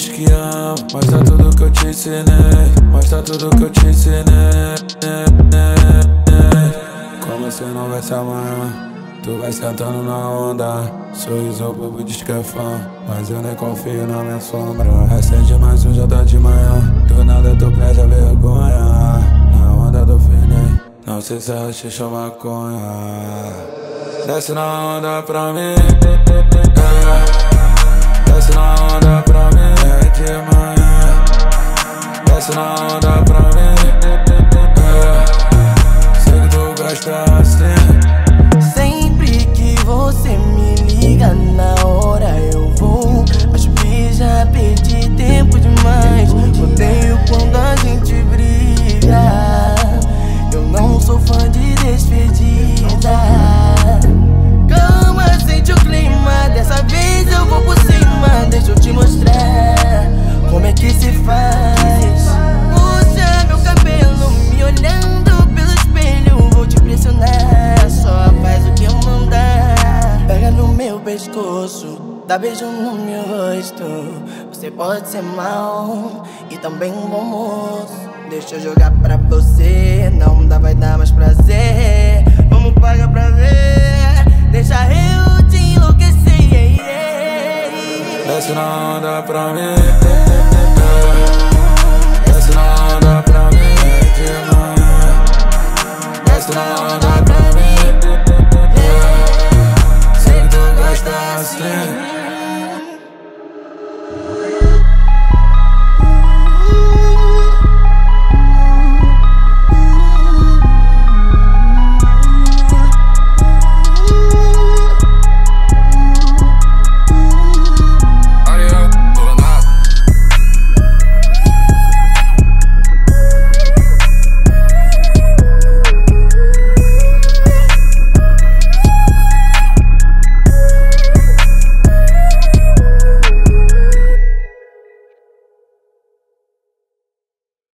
diz que ama, mostra tudo que eu te ensinei, mostra tudo que eu te ensinei. Como você não vai se amanhã, tu vai sentando na onda. Sorriso, o povo diz que é fã, mas eu nem confio na minha sombra. Acende mais um, já tá de manhã, do nada tu perde a vergonha. Na onda do feeling, não sei se é xixi ou maconha. Desce na onda pra mim, desce na onda pra mim, é de manhã. Desce na onda pra mim, sei que tu gosta assim. Sempre que você me liga, na hora eu vou. Acho que já perdi tempo demais. Odeio quando a gente briga. Eu não sou fã de despedida. Calma, sente o clima. Dessa vez eu vou por cima. Deixa eu te mostrar como é que se faz. Puxa meu cabelo, me olhando pelo espelho. Vou te pressionar, só faz o que eu mandar. Pega no meu pescoço, dá beijo no meu rosto. Você pode ser mal e também um bom moço. Deixa eu jogar pra você, não dá, vai dar mais prazer. Vamos pagar pra ver, deixa eu te enlouquecer. Desce na onda pra mim.